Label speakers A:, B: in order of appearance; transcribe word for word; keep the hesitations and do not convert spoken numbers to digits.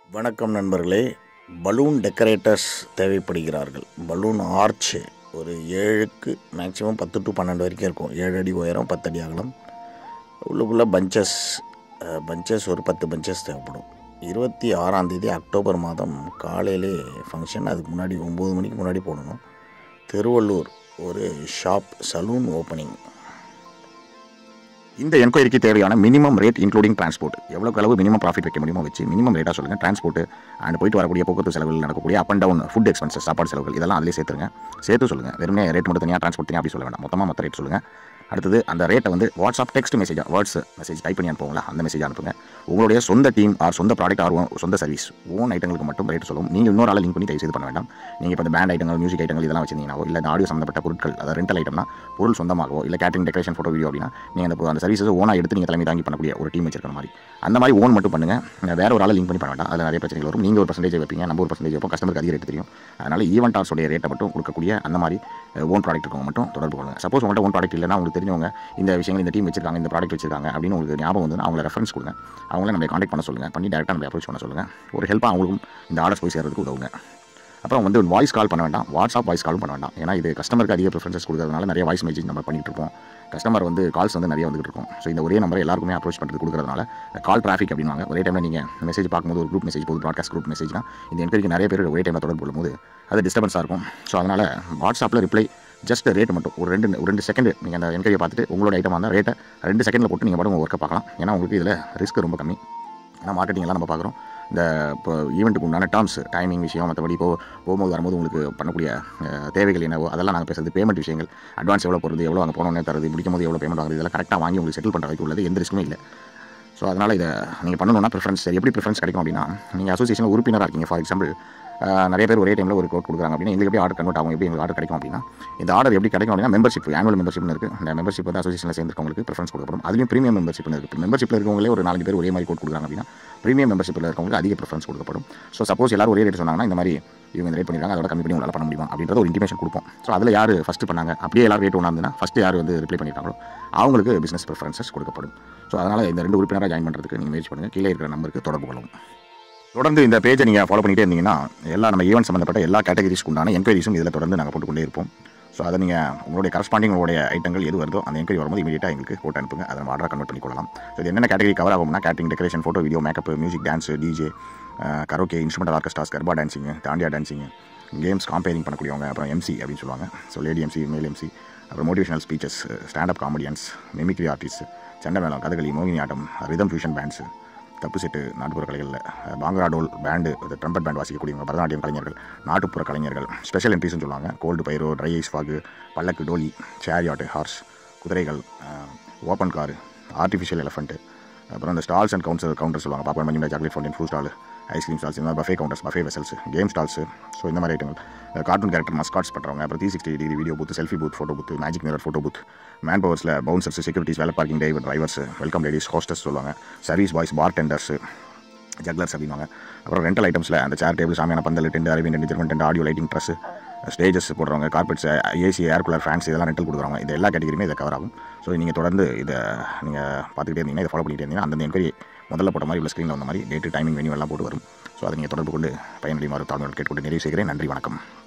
A: வணக்கம் நண்பர்களே. Balloon decorators தேவைப்படுகிறார்கள். பலூன் ஆர்ச் ஒரு ஏழுக்கு மேக்ஸிமம் பத்து டு பன்னெண்டு வரைக்கும் இருக்கும். ஏழு அடி உயரம், பத்து அடி அகலம். உள்ளுக்குள்ளே பஞ்சஸ் பஞ்சஸ் ஒரு பத்து பஞ்சஸ் தேவைப்படும். இருபத்தி ஆறாம் தேதி அக்டோபர் மாதம் காலையிலே ஃபங்க்ஷன். அதுக்கு முன்னாடி ஒம்பது மணிக்கு முன்னாடி போடணும். திருவள்ளூர் ஒரு ஷாப் சலூன் ஓப்பனிங். இந்த என்கொயரிக்கு தேவையான மினிமம் ரேட் இன்க்ளூடிங் டிரான்ஸ்போர்ட். எவ்வளோக்கு அளவு மினிமம் ப்ராஃபிட் வைக்க முடியுமோ வச்சு மினிமம் ரேட்டாக சொல்லுங்கள். டிரான்ஸ்போர்ட் அண்ட் போயிட்டு வரக்கூடிய போக்குவரத்து செலவுகள், நடக்கக்கூடிய up and down food expenses, சாப்பாடு செலவுகள், இதெல்லாம் அதிலே சேர்த்துருங்க. சேர்த்து சொல்லுங்கள். வெறுமனே ரேட் மட்டும் தனியாக, டிரான்ஸ்போர்ட் தனியாக அப்படி சொல்ல வேண்டாம். மொத்தமாக மொத்த ரேட் சொல்லுங்கள். அடுத்தது அந்த ரேட்டை வந்து வாட்ஸ்அப் டெக்ஸ்ட் மெசேஜாக, வேர்ட்ஸ் மெசேஜ் டைப் பண்ணி அனுப்புங்களா, அந்த மெசேஜ் அனுப்புங்க. உங்களுடைய சொந்த டீம் ஆர் சொந்த ப்ராடக்ட் ஆர் சொந்த சர்வீஸ் ஓன் ஐட்டங்களுக்கு மட்டும் ரேட் சொல்லுவோம். நீங்கள் இன்னொரு ஆளை லிங்க் பண்ணி தயவு செய்து பண்ண வேண்டாம். நீங்கள் இப்போ இந்த பேண்ட் ஐட்டங்கள், மியூசிக் ஐட்டங்கள் இதெல்லாம் வச்சிருந்தீங்கன்னாவோ, இல்லை இந்த ஆடியோ சம்மந்தப்பட்ட பொருட்கள், அதாவது ரெண்டல் ஐட்டம்னா பொருள் சொந்தமாகவோ, இல்லை கேட்டரிங், டெக்கரேஷன், ஃபோட்டோ, வீடியோ அப்படின்னா நீங்கள் அந்த அந்த சர்வீஸை ஓனாக எடுத்து நீங்கள் தலைமை தாங்கி பண்ணக்கூடிய ஒரு டீம் வச்சிருக்கிற மாதிரி அந்த மாதிரி ஓன் மட்டும் பண்ணுங்கள். வேறு ஒரு ஆளை லிங்க் பண்ணி பண்ண வேண்டாம். அதில் நிறைய பிரச்சனைகள் வரும். நீங்கள் ஒரு பர்சன்டேஜ் வைப்பீங்க, நம்ம ஒரு பர்சன்டேஜ் வைப்போம். கஸ்டமருக்கு அதிக ரேட் தெரியும். அதனால் ஈவெண்ட் ஆர்ஸோடைய ரேட்டை மட்டும் கொடுக்கக்கூடிய அந்த மாதிரி ஓன் ப்ராடக்ட் இருக்கவங்க மட்டும் தொடர்பு கொள்ளுங்கள். சப்போஸ் உங்கள்கிட்ட ஓன் ப்ராடக்ட் இல்லைன்னா, உங்களுக்கு தெரிஞ்சவங்க இந்த விஷயங்கள், இந்த டீம் வச்சிருக்காங்க, இந்த ப்ராடக்ட் வச்சிருக்காங்க அப்படின்னு உங்களுக்கு ஞாபகம் வந்து அவங்கள ரெஃபரன்ஸ் கொடுங்க. அவங்கள நம்ம கான்டாக்ட் பண்ண சொல்லுங்கள். பண்ணி டேரெக்டாக நம்ம அப்ரோச் பண்ண சொல்லுங்கள். ஒரு ஹெல்ப்பாக அவங்களுக்கும் இந்த ஆர்டர்ஸ் போய் சேர்றதுக்கு உதவுங்க. அப்புறம் வந்து வாய்ஸ் கால் பண்ண வேண்டாம். வாட்ஸ்அப் வாய்ஸ் காலும் பண்ண வேண்டாம். ஏன்னா இது கஸ்டமருக்கு அதிக ப்ரிஃபரன்சஸ் கொடுக்கறதுனால நிறைய வாய்ஸ் மெசேஜ் நம்ம பண்ணிட்டு இருப்போம். கஸ்டமர் வந்து கால்ஸ் வந்து நிறைய வந்துட்டு இருக்கும். ஸோ இந்த ஒரே நம்பரை எல்லாருக்குமே அப்ரோச் பண்ணுறது கொடுக்கறதுனால கால் டிராஃபிக் அப்படின்வாங்க. ஒரே டைமில் நீங்கள் மெசேஜ் பார்க்கும்போது ஒரு குரூப் மெசேஜ் போது, ப்ராட்காஸ்ட் குரூப் மெசேஜ்னா இந்த என்கொயரிக்கு நிறைய பேர் ஒரே டைமில் தொடர்பு கொள்ளும்போது அது டிஸ்டர்பன்ஸாக இருக்கும். ஸோ அதனால் வாட்ஸ்அப்பில் ரிப்ளை ஜஸ்ட் ரேட் மட்டும் ஒரு ரெண்டு ஒரு ரெண்டு செகண்ட் நீங்கள் அந்த என்கொயரியை பார்த்துட்டு உங்களோட ஐட்டமாக இருந்தால் ரேட்டை ரெண்டு செகண்டில் போட்டு நீங்கள் பாட்டு ஒர்க்கை பார்க்கலாம். ஏன்னா உங்களுக்கு இதில் ரிஸ்க் ரொம்ப கம்மி. ஏன்னா மார்க்கெட்டிங் எல்லாம் நம்ம பார்க்குறோம். இந்த இப்போ ஈவெண்ட்டுக்கு உண்டான டேர்ம்ஸ், டைமிங் விஷயம், மற்றபடி இப்போ போகும்போது வரும்போது உங்களுக்கு பண்ணக்கூடிய தேவைகள் என்னவோ அதெல்லாம் நாங்கள் பேசுறது. பேமெண்ட் விஷயங்கள், அட்வான்ஸ் எவ்வளோ போகிறது, எவ்வளோ அங்கே போனோன்னே தரது, முடிக்கும் போது எவ்வளோ பேமெண்ட் வாங்குறது, இதெல்லாம் கரெக்டாக வாங்கி உங்களுக்கு செட்டில் பண்ணுற வரைக்கும் உள்ளது எந்த ரிஸ்க்குமே இல்லை. ஸோ அதனால் இதை நீங்கள் பண்ணணும்னா ப்ரிஃபரன்ஸ் எப்படி ப்ரிஃபரன்ஸ் கிடைக்கும் அப்படின்னா, நீங்கள் அசோசியேஷனில் உறுப்பினராக இருக்கீங்க. ஃபார் எக்ஸாம்பிள் நிறைய பேர் ஒரே டைமில் ஒரு கோட் கொடுக்குறாங்க அப்படின்னா எங்களுக்கு எப்படி ஆர்டர் கன்வெர்ட் ஆகும், எப்படி எங்களுக்கு ஆர்டர் கிடைக்கும் அப்படின்னா, இந்த ஆர்டர் எப்படி கிடைக்கும் அப்படின்னா மெம்பர்ஷிப், ஆனுவல் மெம்பர்ஷிப்னு இருக்குது. இந்த மெம்பர்ஷிப் வந்து அசோசியேஷனில் சேர்ந்துருக்கவங்களுக்கு ப்ரிஃபரன்ஸ் கொடுக்கப்படும். அதுலேயும் ப்ரீமியம் மெம்பர்ஷிப்னு இருக்குது. மெம்பர்ஷிப்பில் இருக்கவங்களே ஒரு நாலஞ்சு பேர் ஒரே மாதிரி கோட் கொடுக்குறாங்க அப்படின்னா ப்ரீமியம் மெம்பர்ஷிப்பில் இருக்கவங்களுக்கு அதிக ப்ரிஃபரன்ஸ் கொடுக்கப்படும். ஸோ சப்போஸ் எல்லாரும் ஒரே ரேட் சொன்னாங்கன்னா இந்த மாதிரி இவங்க இந்த ரேட் பண்ணிருக்காங்க, அதோட கம்மி பண்ணி உங்களால் பண்ண முடியுமா அப்படின்றத ஒரு இன்டிமேஷன் கொடுப்போம். ஸோ அதில் யார் ஃபஸ்ட்டு பண்ணாங்க, அப்படியே எல்லாரும் ரேட் ஒன்றா இருந்ததுன்னா ஃபஸ்ட்டு யார் வந்து ரிப்ளை பண்ணியிருக்காங்களோ அவங்களுக்கு பிஸ்னஸ் ப்ரிஃபரன்சஸ் கொடுக்கப்படும். ஸோ அதனால் இந்த ரெண்டு உறுப்பினராக ஜாயின் பண்ணுறதுக்கு நீங்கள் முயற்சி பண்ணுங்கள். கீழே இருக்கிற நம்பருக்கு தொடர்பு கொள்ளும். தொடர்ந்து இந்த பேஜை நீங்கள் ஃபாலோ பண்ணிகிட்டே இருந்தீங்கன்னா எல்லா நம்ம ஈவெண்ட் சம்மந்தப்பட்ட எல்லா கேட்டகரிஸ்க்கு உண்டான என்கொயரிஸும் இதில் தொடர்ந்து நாங்கள் போட்டுக்கொண்டே இருப்போம். ஸோ அதை நீங்கள் உங்களுடைய கரஸ்பாண்டிங் உங்களுடைய ஐட்டங்கள் எது வருதோ அந்த என்கொயரி வரும்போது இமீடியட்டாக எங்களுக்கு போட்டு அனுப்புங்க. அதை நம்ம ஆர்டராக கன்வெர்ட் பண்ணிக்கொள்ளலாம். ஸோ இது என்னென்ன கேட்டகரி கவர் ஆகும்னா, catering, decoration, photo, video, makeup, music, dance, DJ, karaoke, instrumental orchestras, Garba dancing, Dandiya dancing, games compering பண்ணக்கூடியவங்க, அப்புறம் எம்சி அப்படின்னு சொல்லுவாங்க. So lady MC, male MC, அப்புறம் motivational speeches, standup comedians, mimicry artist, chenda, melam, Kathakali, Mohiniyattam, rhythm fusion bands, தப்புசெட்டு, நாட்டுப்புற கலைகளில் Bhangra, dhol band, trumpet band வாசிக்கக்கூடியவங்க, பரதநாட்டியம் கலைஞர்கள், நாட்டுப்புற கலைஞர்கள், ஸ்பெஷல் என்ட்ரிஸ்னு சொல்லுவாங்க. கோல்டு, பைரோ, ட்ரைஸ், ஃபாகு, பல்லக்கு, டோலி, சேரியாட், ஹார்ஸ், குதிரைகள், ஓப்பன் காரு, ஆர்டிஃபிஷியல் எலஃபண்ட்டு, அப்புறம் இந்த ஸ்டால்ஸ் அண்ட் கவுண்டர் கவுண்டர் சொல்லுவாங்க. பாப்பா மஞ்சள் chocolate fountain, food stall, ice cream stalls, இந்த மாதிரி buffet counters, buffet vessels, game stalls. So இந்த மாதிரி ஐட்டங்கள், கார்ட்டூன் கேரக்டர் மஸ்காட்ஸ் பண்ணுறவங்க, அப்புறம் three sixty degree video booth, selfie booth, photo booth, magic mirror, photo booth, மேன்பவர்ஸில் bouncers, securities, valet parking, drivers, welcome ladies, hostess சொல்லுவாங்க, service boys, பார் tenders, jugglers அப்படின்வாங்க. அப்புறம் rental ஐட்டம்ஸில் அந்த chair, table, shamiana pandal, tent, Arabian tent, German tent, audio lighting, dress, stages போடுறவங்க, carpets, AC, air cooler, fans இதெல்லாம் rental கொடுக்குறாங்க. இது எல்லா கேட்டகரியுமே இதை கவர் ஆகும். ஸோ நீங்கள் தொடர்ந்து இதை நீங்கள் பார்த்துக்கிட்டே இருந்தீங்கன்னா, இதை ஃபாலோ பண்ணிகிட்டே இருந்தீங்கன்னா அந்தந்த என்கொயரி முதல்ல போட்ட மாதிரி உள்ள ஸ்க்ரீனில் வந்த மாதிரி டேட்டு, டைமிங், வென்யூ எல்லாம் போட்டு வரும். ஸோ அதை நீங்கள் தொடர்பு கொண்டு பயனடையுமாறு தாழ்மையோடு கேட்டுக்கொண்டு நிறைவு செய்கிறேன். நன்றி, வணக்கம்.